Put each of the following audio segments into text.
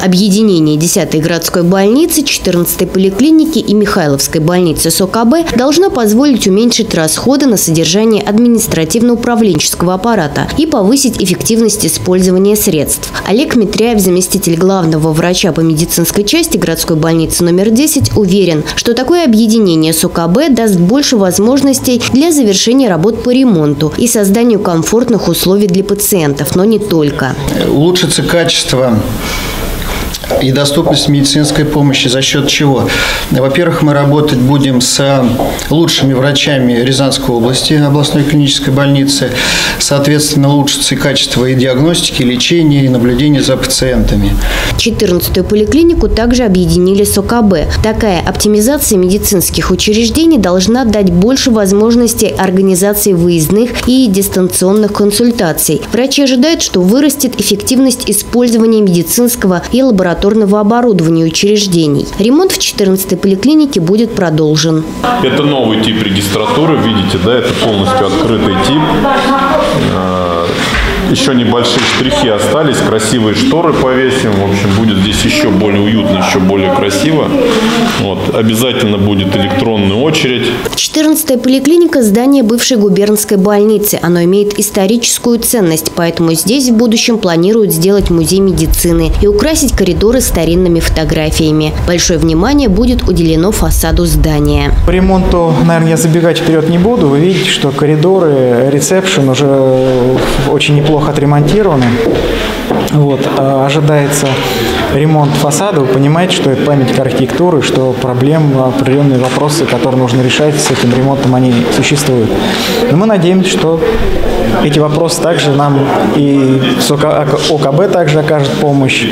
Объединение 10-й городской больницы, 14-й поликлиники и Михайловской больницы СОКБ должно позволить уменьшить расходы на содержание административно-управленческого аппарата и повысить эффективность использования средств. Олег Митряев, заместитель главного врача по медицинской части городской больницы номер 10, уверен, что такое объединение СОКБ даст больше возможностей для завершения работ по ремонту и созданию комфортных условий для пациентов, но не только. Улучшится качество и доступность медицинской помощи за счет чего? Во-первых, мы работать будем с лучшими врачами Рязанской области, областной клинической больницы. Соответственно, улучшится и качество и диагностики, и лечения, и наблюдения за пациентами. 14-ю поликлинику также объединили с ОКБ. Такая оптимизация медицинских учреждений должна дать больше возможностей организации выездных и дистанционных консультаций. Врачи ожидают, что вырастет эффективность использования медицинского и лабораторного оборудования учреждений. Ремонт в 14-й поликлинике будет продолжен. Это новый тип регистратуры, видите, да, это полностью открытый тип. Еще небольшие штрихи остались, красивые шторы повесим. В общем, будет здесь еще более уютно, еще более красиво. Вот. Обязательно будет электронная очередь. 14-я поликлиника – здание бывшей губернской больницы. Оно имеет историческую ценность, поэтому здесь в будущем планируют сделать музей медицины и украсить коридоры старинными фотографиями. Большое внимание будет уделено фасаду здания. По ремонту, наверное, я забегать вперед не буду. Вы видите, что коридоры, ресепшн уже очень неплохо отремонтированы. Вот. Ожидается ремонт фасада. Вы понимаете, что это памятник архитектуры, что проблем, определенные вопросы, которые нужно решать с этим ремонтом, они существуют. Но мы надеемся, что эти вопросы также нам и ОКБ также окажет помощь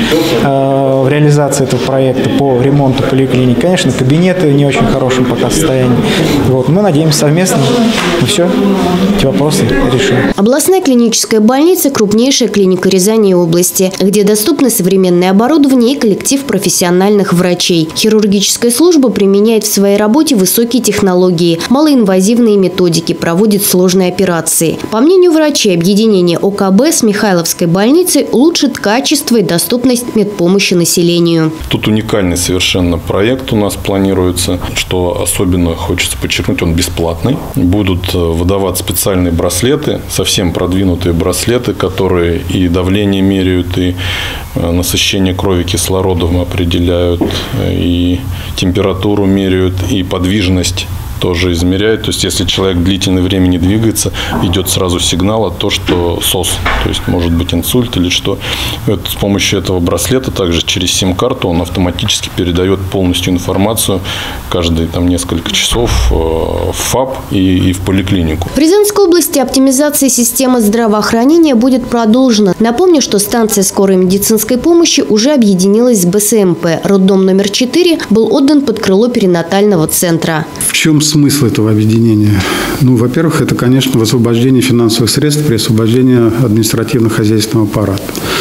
в реализации этого проекта по ремонту поликлиник. Конечно, кабинеты в не очень хорошем пока состоянии. Вот. Мы надеемся совместно все эти вопросы решим. Областная клиническая больница – крупнейшая клиника Рязани и области, где доступно современное оборудование и коллектив профессиональных врачей. Хирургическая служба применяет в своей работе высокие технологии, малоинвазивные методики, проводит сложные операции. По мнению врачей, объединение ОКБ с Михайловской больницей улучшит качество и доступность медпомощи населению. Тут уникальный совершенно проект у нас планируется, что особенно хочется подчеркнуть, он бесплатный. Будут выдавать специальные браслеты, совсем продвинутые браслеты, которые и давление меряют, и насыщение крови кислородом определяют, и температуру меряют, и подвижность тоже измеряют. То есть, если человек длительное время не двигается, идет сразу сигнал о том, что СОС, то есть, может быть инсульт или что. С помощью этого браслета, также через сим-карту, он автоматически передает полностью информацию каждые несколько часов в ФАП и в поликлинику. В Рязанской области оптимизация системы здравоохранения будет продолжена. Напомню, что станция скорой медицинской помощи уже объединилась с БСМП. Роддом номер 4 был отдан под крыло перинатального центра. В чем смысл этого объединения? Во-первых, это, конечно, освобождение финансовых средств при освобождении административно-хозяйственного аппарата.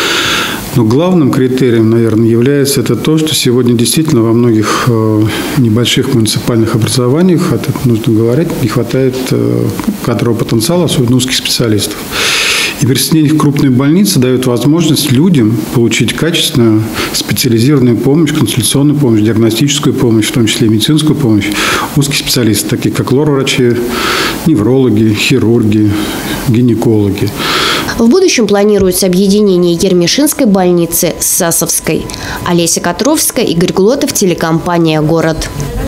Но главным критерием, наверное, является это то, что сегодня действительно во многих небольших муниципальных образованиях, это нужно говорить, не хватает кадрового потенциала, особенно узких специалистов. И присоединение к крупной больнице дает возможность людям получить качественную специализированную помощь, консультационную помощь, диагностическую помощь, в том числе и медицинскую помощь. Узкие специалисты, такие как лор-врачи, неврологи, хирурги, гинекологи. В будущем планируется объединение Ермешинской больницы с Сасовской. Олеся Котровская, Игорь Глотов, телекомпания «Город».